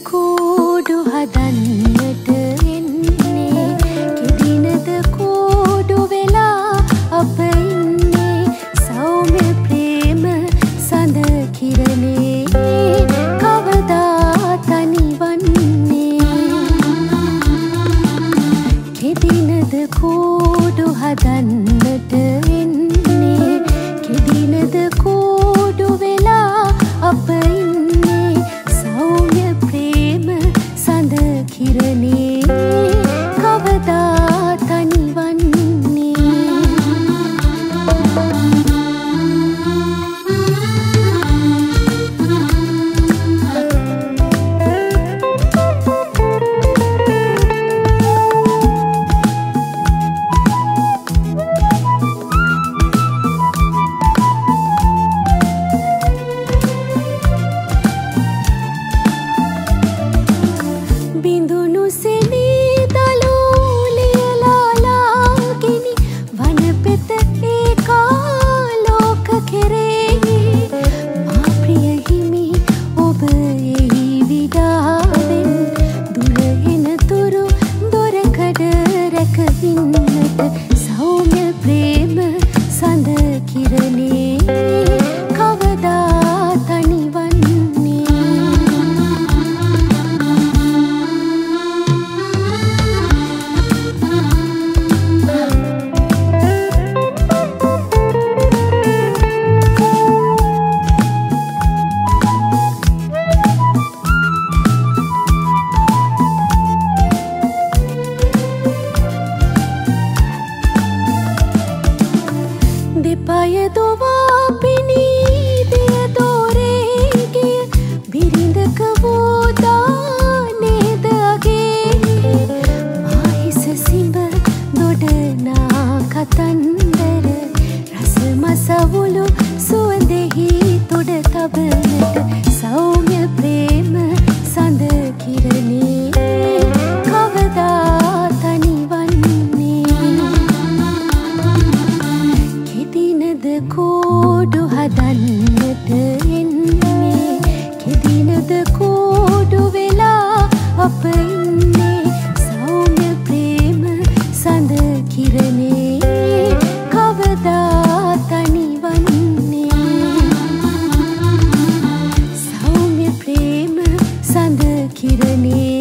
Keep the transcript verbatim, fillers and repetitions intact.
කෝඩු හදන්නට එන්නේ කෙදිනද කෝඩු වෙලා අප ඉන්නේ සෞම්‍ය ප්‍රේම සඳ කිරණේ කවදා තනිවන්නේ කෙදිනද කෝඩු හදන්නට එන්නේ කෙදිනද කෝඩු වෙලා අප ඉන්නේ සෞම්‍ය ප්‍රේම සඳ කිරණේ කවදා තනිවන්නේ බිඳුණු සෙනී දලූලියලාලාගිනි වනපෙත ඒකාලෝක කෙරේ මා ප්‍රිය හිමි ඔබ එහි විඩාවෙන් දුර එන තුරු දොරකඩ රැකවින්නට සෞම්‍ය ප්‍රේම සඳ කිරණේ කවදා තනිවන්නේ දෙපය දොවා පිණී දිය දෝරේ ගිය බිරිඳක වූදා නේද අගේ මා හිස සිඹ දොඩනා කතන්දර රස මසවුලු සුවඳෙහි තොඩ තබනට සෞම්‍ය ප්‍රේම සඳ කිරණේ කවදා තනිවන්නේ කෙදිනද කෝඩු හදන්නට එන්නේ කෙදිනද කෝඩු වෙලා අප ඉන්නේ සෞම්‍ය ප්‍රේම සඳ කිරණේ කවදා තනිවන්නේ සෞම්‍ය ප්‍රේම සඳ කිරණේ